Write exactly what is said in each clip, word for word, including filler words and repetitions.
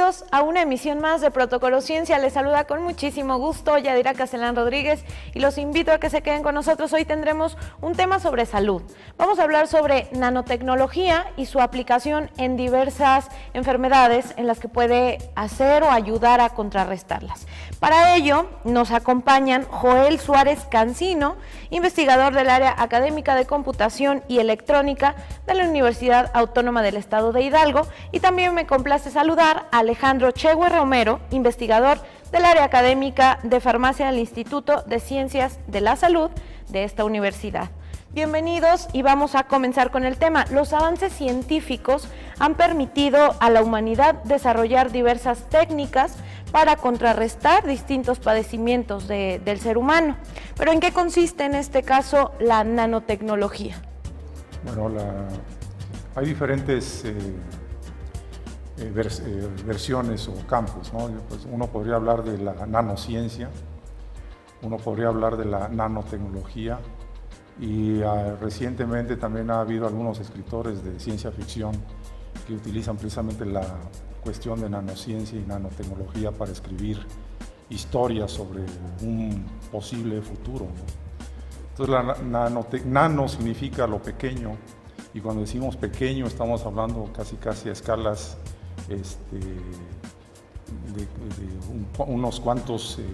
bienvenidos a una emisión más de Protocolo Ciencia. Les saluda con muchísimo gusto Yadira Castellán Rodríguez y los invito a que se queden con nosotros. Hoy tendremos un tema sobre salud. Vamos a hablar sobre nanotecnología y su aplicación en diversas enfermedades en las que puede hacer o ayudar a contrarrestarlas. Para ello nos acompañan Joel Suárez Cancino, investigador del área académica de computación y electrónica de la Universidad Autónoma del Estado de Hidalgo, y también me complace saludar a Alejandro Chehue Romero, investigador del área académica de farmacia del Instituto de Ciencias de la Salud de esta universidad. Bienvenidos y vamos a comenzar con el tema. Los avances científicos han permitido a la humanidad desarrollar diversas técnicas para contrarrestar distintos padecimientos de, del ser humano. Pero ¿en qué consiste en este caso la nanotecnología? Bueno, la, hay diferentes eh, eh, vers, eh, versiones o campos, ¿no? Pues uno podría hablar de la nanociencia, uno podría hablar de la nanotecnología, y uh, recientemente también ha habido algunos escritores de ciencia ficción que utilizan precisamente la cuestión de nanociencia y nanotecnología para escribir historias sobre un posible futuro, ¿no? Entonces, la nanote nano significa lo pequeño, y cuando decimos pequeño estamos hablando casi casi a escalas este, de, de un, unos cuantos eh,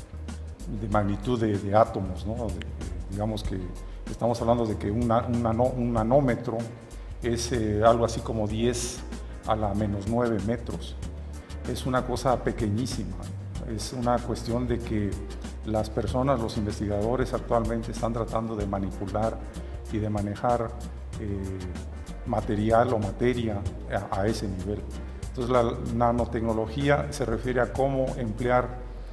de magnitud de, de átomos, ¿no? De, de, digamos que estamos hablando de que un, un, nano, un nanómetro es eh, algo así como diez a la menos nueve metros. Es una cosa pequeñísima. Es una cuestión de que las personas, los investigadores actualmente están tratando de manipular y de manejar eh, material o materia a, a ese nivel. Entonces la nanotecnología se refiere a cómo emplear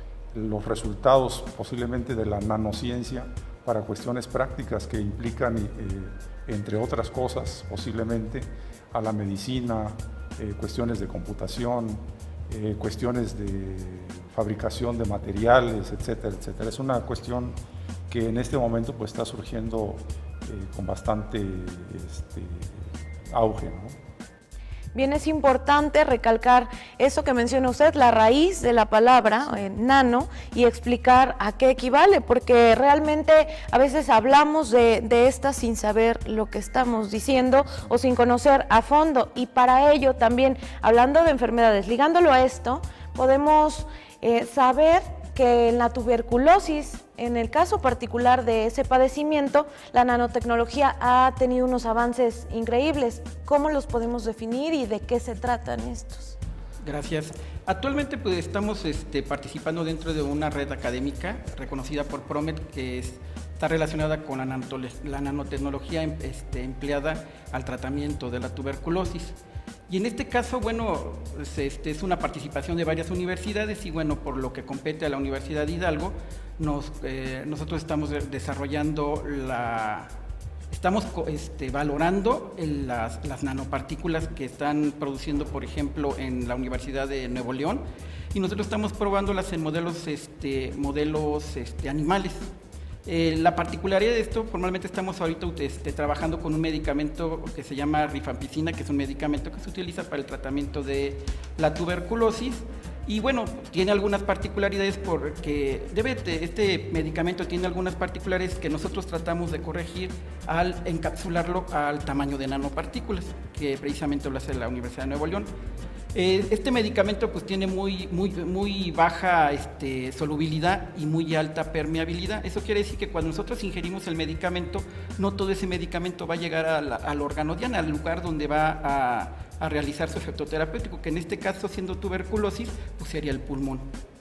los resultados posiblemente de la nanociencia para cuestiones prácticas que implican, eh, entre otras cosas, posiblemente a la medicina, eh, cuestiones de computación, eh, cuestiones de fabricación de materiales, etcétera, etcétera. Es una cuestión que en este momento pues, está surgiendo eh, con bastante este, auge, ¿no? Bien, es importante recalcar eso que menciona usted, la raíz de la palabra eh, nano, y explicar a qué equivale, porque realmente a veces hablamos de, de esta sin saber lo que estamos diciendo o sin conocer a fondo, y para ello también, hablando de enfermedades, ligándolo a esto, podemos eh, saber que en la tuberculosis, en el caso particular de ese padecimiento, la nanotecnología ha tenido unos avances increíbles. ¿Cómo los podemos definir y de qué se tratan estos? Gracias. Actualmente pues, estamos este, participando dentro de una red académica reconocida por PROMET, que es, está relacionada con la, la nanotecnología este, empleada al tratamiento de la tuberculosis. Y en este caso, bueno, este, es una participación de varias universidades y bueno, por lo que compete a la Universidad de Hidalgo, nos, eh, nosotros estamos desarrollando la... Estamos este, valorando el, las, las nanopartículas que están produciendo, por ejemplo, en la Universidad de Nuevo León, y nosotros estamos probándolas en modelos, este, modelos este, animales. Eh, la particularidad de esto, formalmente estamos ahorita este, trabajando con un medicamento que se llama rifampicina, que es un medicamento que se utiliza para el tratamiento de la tuberculosis. Y bueno, tiene algunas particularidades porque debe, este medicamento tiene algunas particularidades que nosotros tratamos de corregir al encapsularlo al tamaño de nanopartículas, que precisamente lo hace la Universidad de Nuevo León. Este medicamento pues tiene muy, muy, muy baja este, solubilidad y muy alta permeabilidad. Eso quiere decir que cuando nosotros ingerimos el medicamento, no todo ese medicamento va a llegar a la, al órgano diana, al lugar donde va a, a realizar su efecto terapéutico, que en este caso, siendo tuberculosis, pues sería el pulmón.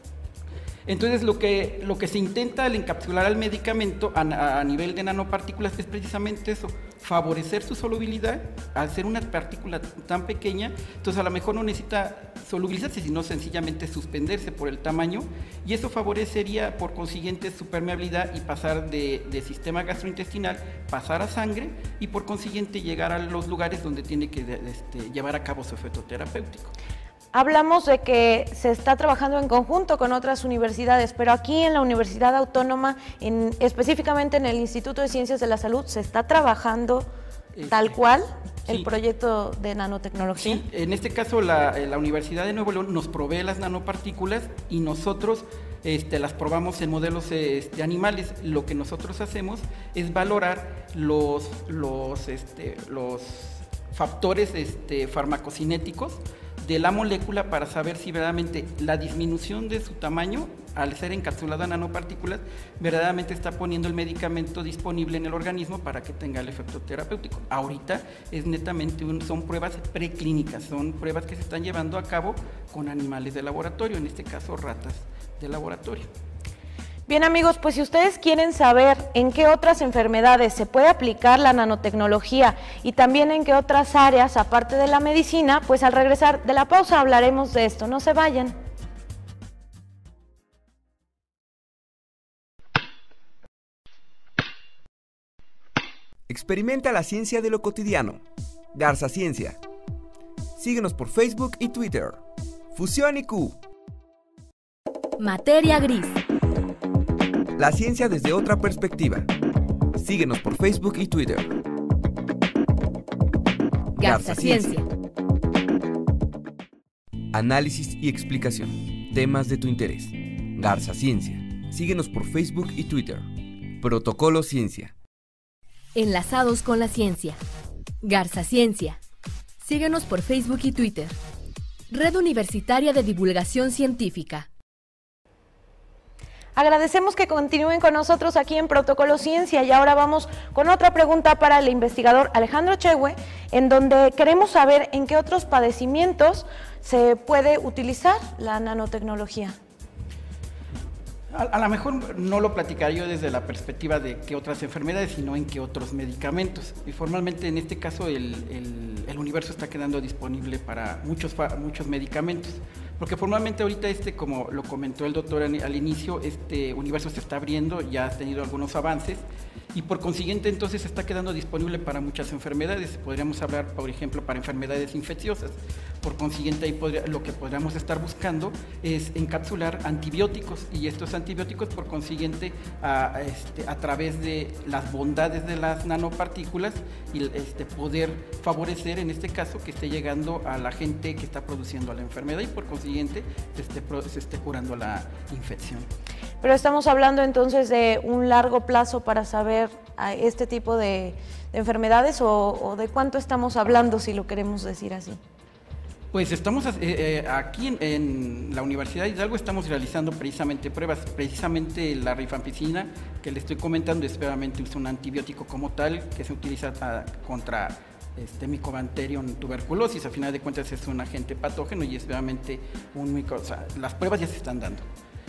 Entonces, lo que, lo que se intenta al encapsular al medicamento a, a nivel de nanopartículas es precisamente eso, favorecer su solubilidad. Al ser una partícula tan pequeña, entonces a lo mejor no necesita solubilizarse, sino sencillamente suspenderse por el tamaño, y eso favorecería por consiguiente su permeabilidad y pasar de, de sistema gastrointestinal, pasar a sangre y por consiguiente llegar a los lugares donde tiene que este, llevar a cabo su efecto terapéutico. Hablamos de que se está trabajando en conjunto con otras universidades, pero aquí en la Universidad Autónoma, en, específicamente en el Instituto de Ciencias de la Salud, ¿se está trabajando este, tal cual? el sí. proyecto de nanotecnología. Sí, en este caso la, la Universidad de Nuevo León nos provee las nanopartículas y nosotros este, las probamos en modelos este, animales. Lo que nosotros hacemos es valorar los, los, este, los factores este, farmacocinéticos de la molécula para saber si verdaderamente la disminución de su tamaño, al ser encapsulada en nanopartículas, verdaderamente está poniendo el medicamento disponible en el organismo para que tenga el efecto terapéutico. Ahorita es netamente un, son pruebas preclínicas, son pruebas que se están llevando a cabo con animales de laboratorio, en este caso ratas de laboratorio. Bien amigos, pues si ustedes quieren saber en qué otras enfermedades se puede aplicar la nanotecnología y también en qué otras áreas, aparte de la medicina, pues al regresar de la pausa hablaremos de esto. No se vayan. Experimenta la ciencia de lo cotidiano. Garza Ciencia. Síguenos por Facebook y Twitter. Fusión I Q. Materia gris. La ciencia desde otra perspectiva. Síguenos por Facebook y Twitter. Garza Ciencia. Análisis y explicación. Temas de tu interés. Garza Ciencia. Síguenos por Facebook y Twitter. Protocolo Ciencia. Enlazados con la ciencia. Garza Ciencia. Síguenos por Facebook y Twitter. Red Universitaria de Divulgación Científica. Agradecemos que continúen con nosotros aquí en Protocolo Ciencia y ahora vamos con otra pregunta para el investigador Alejandro Echegüe, en donde queremos saber en qué otros padecimientos se puede utilizar la nanotecnología. A, a lo mejor no lo platicaré yo desde la perspectiva de qué otras enfermedades, sino en qué otros medicamentos. Y formalmente en este caso el, el, el universo está quedando disponible para muchos, muchos medicamentos. Porque formalmente ahorita, este, como lo comentó el doctor al inicio, este universo se está abriendo, ya ha tenido algunos avances y por consiguiente entonces está quedando disponible para muchas enfermedades. Podríamos hablar, por ejemplo, para enfermedades infecciosas. Por consiguiente, ahí podría, lo que podríamos estar buscando es encapsular antibióticos y estos antibióticos, por consiguiente, a, a, este, a través de las bondades de las nanopartículas y este, poder favorecer, en este caso, que esté llegando a la gente que está produciendo la enfermedad y por consiguiente se esté, se esté curando la infección. Pero estamos hablando entonces de un largo plazo para saber este tipo de, de enfermedades o, o de cuánto estamos hablando, si lo queremos decir así. Pues estamos eh, eh, aquí en, en la Universidad de Hidalgo estamos realizando precisamente pruebas, precisamente la rifampicina que le estoy comentando es verdaderamente un antibiótico como tal que se utiliza a, contra este Mycobacterium tuberculosis. A final de cuentas es un agente patógeno y es verdaderamente un micro, o sea, las pruebas ya se están dando.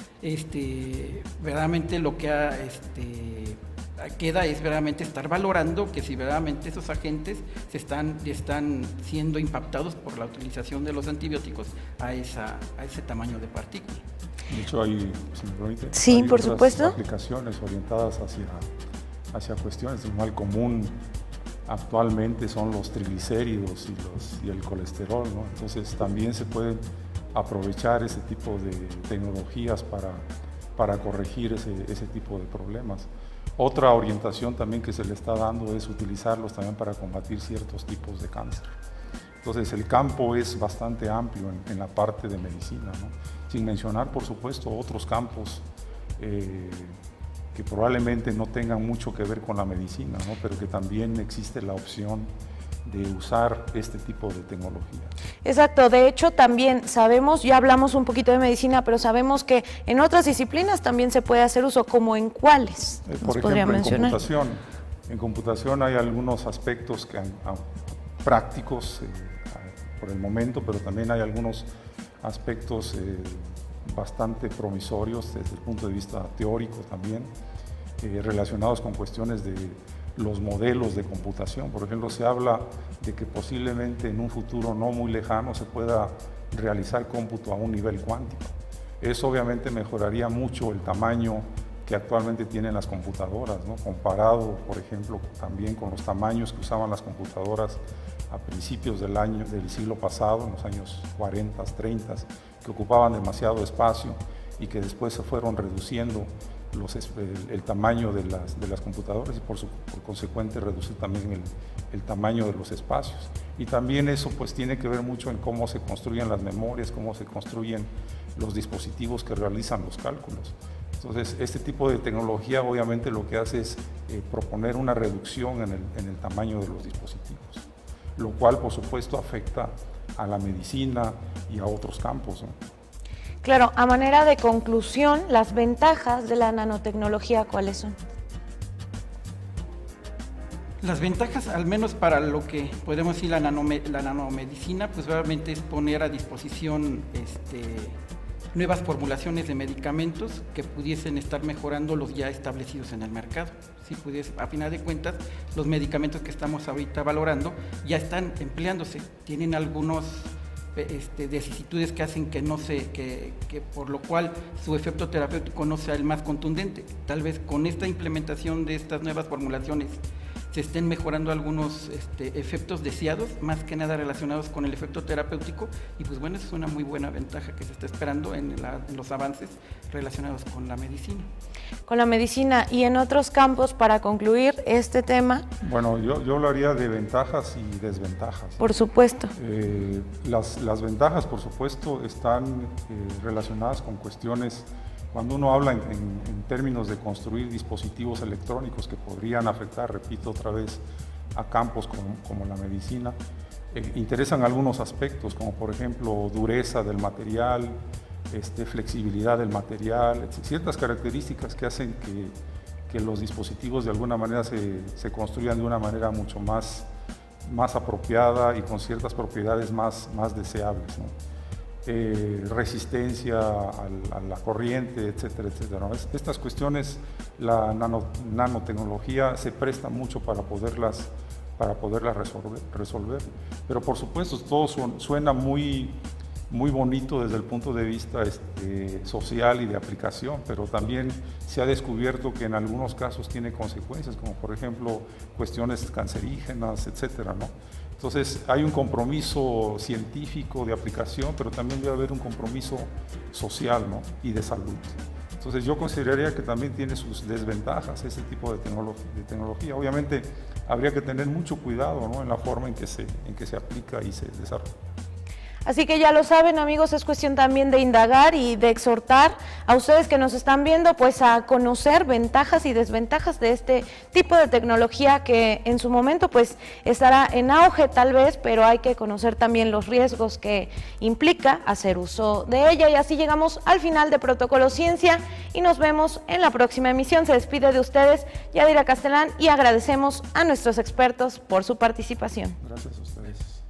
Este, verdaderamente lo que ha, este, queda es verdaderamente estar valorando que si verdaderamente esos agentes se están, están siendo impactados por la utilización de los antibióticos a, esa, a ese tamaño de partícula. De hecho, hay, si me permite, sí, hay por otras supuesto. aplicaciones orientadas hacia, hacia cuestiones. El mal común actualmente son los triglicéridos y, los, y el colesterol, ¿no? Entonces también se pueden aprovechar ese tipo de tecnologías para, para corregir ese, ese tipo de problemas. Otra orientación también que se le está dando es utilizarlos también para combatir ciertos tipos de cáncer. Entonces el campo es bastante amplio en, en la parte de medicina, ¿no? Sin mencionar, por supuesto, otros campos eh, que probablemente no tengan mucho que ver con la medicina, ¿no? Pero que también existe la opción de usar este tipo de tecnología. Exacto, de hecho también sabemos, ya hablamos un poquito de medicina, pero sabemos que en otras disciplinas también se puede hacer uso, ¿como en cuáles? Eh, por ejemplo, en computación. En computación hay algunos aspectos que, a, prácticos eh, por el momento, pero también hay algunos aspectos eh, bastante promisorios desde el punto de vista teórico también, eh, relacionados con cuestiones de los modelos de computación. Por ejemplo, se habla de que posiblemente en un futuro no muy lejano se pueda realizar cómputo a un nivel cuántico. Eso obviamente mejoraría mucho el tamaño que actualmente tienen las computadoras, ¿no? Comparado, por ejemplo, también con los tamaños que usaban las computadoras a principios del, año, del siglo pasado, en los años cuarenta, treinta, que ocupaban demasiado espacio y que después se fueron reduciendo los, el, el tamaño de las, de las computadoras y por, su, por consecuente reducir también el, el tamaño de los espacios. Y también eso pues tiene que ver mucho en cómo se construyen las memorias, cómo se construyen los dispositivos que realizan los cálculos. Entonces, este tipo de tecnología obviamente lo que hace es eh, proponer una reducción en el, en el tamaño de los dispositivos, lo cual por supuesto afecta a la medicina y a otros campos, ¿no? Claro, a manera de conclusión, las ventajas de la nanotecnología, ¿cuáles son? Las ventajas, al menos para lo que podemos decir la, nanome, la nanomedicina, pues realmente es poner a disposición este, nuevas formulaciones de medicamentos que pudiesen estar mejorando los ya establecidos en el mercado. Si pudiese, a final de cuentas, los medicamentos que estamos ahorita valorando ya están empleándose, tienen algunos Este, vicisitudes que hacen que no se, que, que por lo cual su efecto terapéutico no sea el más contundente. Tal vez con esta implementación de estas nuevas formulaciones se estén mejorando algunos este, efectos deseados, más que nada relacionados con el efecto terapéutico, y pues bueno, es una muy buena ventaja que se está esperando en, la, en los avances relacionados con la medicina. Con la medicina y en otros campos, para concluir este tema. Bueno, yo, yo hablaría de ventajas y desventajas. Por supuesto. Eh, las, las ventajas, por supuesto, están eh, relacionadas con cuestiones. Cuando uno habla en, en, en términos de construir dispositivos electrónicos que podrían afectar, repito otra vez, a campos como, como la medicina, eh, interesan algunos aspectos, como por ejemplo dureza del material, este, flexibilidad del material, ciertas características que hacen que, que los dispositivos de alguna manera se, se construyan de una manera mucho más, más apropiada y con ciertas propiedades más, más deseables, ¿no? Eh, resistencia al, a la corriente, etcétera, etcétera, ¿no? Estas cuestiones, la nano, nanotecnología se presta mucho para poderlas, para poderlas resolver, resolver. Pero por supuesto todo suena muy, muy bonito desde el punto de vista este, social y de aplicación, pero también se ha descubierto que en algunos casos tiene consecuencias, como por ejemplo cuestiones cancerígenas, etcétera, ¿no? Entonces hay un compromiso científico de aplicación, pero también debe haber un compromiso social, ¿no? Y de salud. Entonces yo consideraría que también tiene sus desventajas ese tipo de, tecnolo de tecnología. Obviamente habría que tener mucho cuidado, ¿no? En la forma en que se, en que se aplica y se desarrolla. Así que ya lo saben, amigos, es cuestión también de indagar y de exhortar a ustedes que nos están viendo, pues a conocer ventajas y desventajas de este tipo de tecnología que en su momento pues estará en auge tal vez, pero hay que conocer también los riesgos que implica hacer uso de ella. Y así llegamos al final de Protocolo Ciencia y nos vemos en la próxima emisión. Se despide de ustedes Yadira Castelán y agradecemos a nuestros expertos por su participación. Gracias a ustedes.